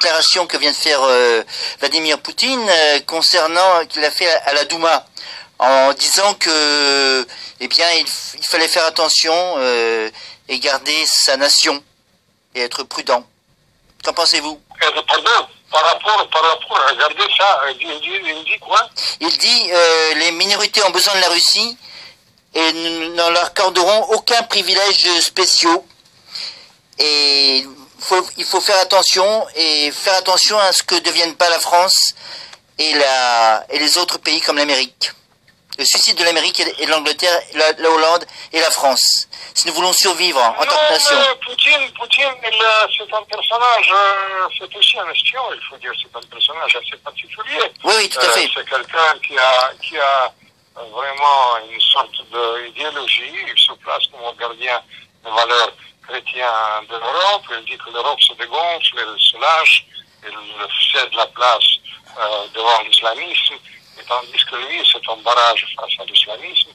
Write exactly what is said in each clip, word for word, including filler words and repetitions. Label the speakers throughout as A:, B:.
A: déclaration que vient de faire euh, Vladimir Poutine euh, concernant, qu'il a fait à, à la Douma, en disant que, eh bien, il, il fallait faire attention euh, et garder sa nation et être prudent. Qu'en pensez-vous?
B: Euh, pardon, par rapport, par rapport, regardez ça, il dit, il dit quoi?
A: Il dit euh, les minorités ont besoin de la Russie et nous ne leur accorderons aucun privilège spéciaux. Et il faut, il faut faire attention et faire attention à ce que ne deviennent pas la France et, la, et les autres pays comme l'Amérique. Le suicide de l'Amérique et de l'Angleterre, la, la Hollande et la France. Si nous voulons survivre en, en tant que nation.
B: Non, Poutine, Poutine, c'est un personnage, euh, c'est aussi un espion, il faut dire, c'est un personnage assez particulier.
A: Oui, oui, tout à fait.
B: Euh, c'est quelqu'un qui a, qui a vraiment une sorte d'idéologie, il se place comme un gardien des valeurs chrétiennes de l'Europe, il dit que l'Europe se dégonfle, elle se lâche, elle cède la place euh, devant l'islamisme. Et tandis que lui, c'est un barrage face à l'islamisme.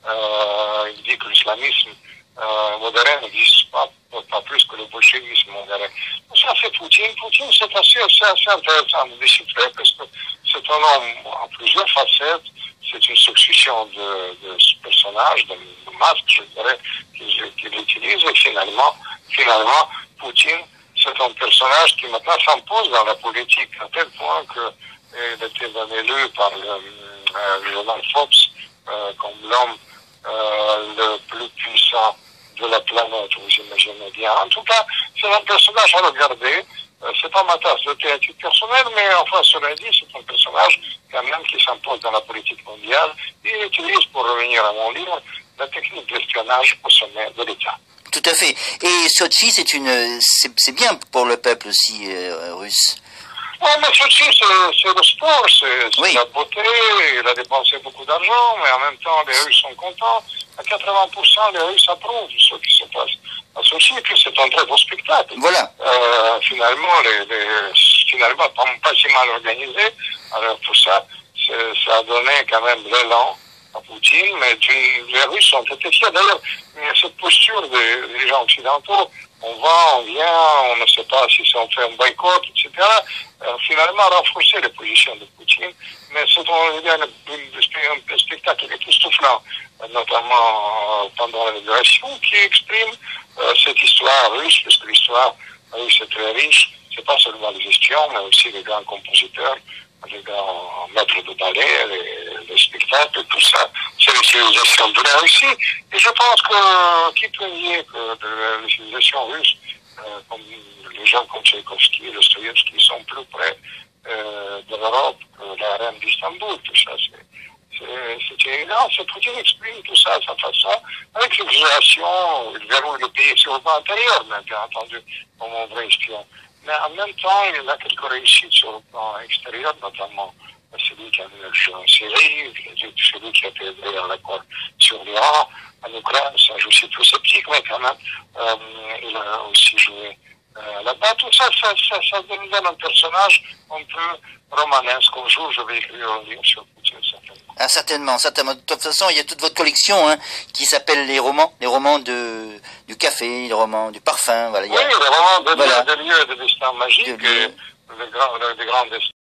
B: Euh, il dit que l'islamisme euh, modéré n'existe pas, pas plus que le bolchevisme modéré. Ça, c'est Poutine. Poutine, c'est assez, assez, assez intéressant de déchiffrer parce que c'est un homme en plusieurs facettes. C'est une succession de, de personnages, de, de masques, je dirais, qu'il qu'il utilise. Et finalement, finalement, Poutine, c'est un personnage qui maintenant s'impose dans la politique à tel point que il était élu par le, euh, le journal Forbes euh, comme l'homme euh, le plus puissant de la planète, vous imaginez bien. En tout cas, c'est un personnage à regarder. Euh, c'est pas ma tasse de thé à titre personnel, mais enfin, cela dit, c'est un personnage quand même qui s'impose dans la politique mondiale. Il utilise, pour revenir à mon livre, la technique d'espionnage au sommet de l'État.
A: Tout à fait. Et Sochi, c'est une, c'est bien pour le peuple aussi euh, russe.
B: Oui, mais Sochi, c'est le sport, c'est
A: oui.
B: la beauté, il a dépensé beaucoup d'argent, mais en même temps, les Russes sont contents. À quatre-vingts pour cent, les Russes approuvent ce qui se passe à Sochi, et puis c'est un très beau spectacle.
A: Voilà.
B: Euh, finalement, les, les, finalement, pas, pas si mal organisé. Alors, pour ça, ça a donné quand même l'élan à Poutine, mais du, les Russes ont été fiers. D'ailleurs, cette posture des, des gens occidentaux, on va, on vient, on ne sait pas si on fait un boycott, et cetera, euh, finalement renforcer les positions de Poutine, mais c'est un, un, un spectacle époustouflant, notamment euh, pendant la libération, qui exprime euh, cette histoire russe, parce que l'histoire russe est très riche, c'est pas seulement les gestions, mais aussi les grands compositeurs, les grands maîtres de ballet, les, les spectacles, tout ça, c'est l'utilisation de la Russie. Et je pense que qui peut nier que de l'utilisation russe, euh, comme les gens comme Tchaïkovski, Dostoïevski, sont plus près euh, de l'Europe que la reine d'Istanbul, tout ça, c'est évident. C'est Poutine exprime tout ça à sa façon, avec l'exagération, il verrouille le pays sur le plan intérieur, mais bien entendu, comme un vrai espion. Mais en même temps, il a quelques réussites sur le plan extérieur, notamment celui qui a mené le jeu en Syrie, celui qui a été aidé à l'accord sur l'Iran, en Ukraine, c'est un jeu plus sceptique, mais quand même, euh, il a aussi joué euh, là-bas. Tout ça, ça, ça, ça donne un personnage un peu romanesque. Un jour, je vais écrire un livre sur Poutine, certainement.
A: Ah, certainement, certainement. De toute façon, il y a toute votre collection hein, qui s'appelle les romans, les romans de, du café, les romans du parfum. Voilà, il y a,
B: oui, les romans de,
A: voilà.
B: de lieux de destin magique, de, et de, de, de grands destins.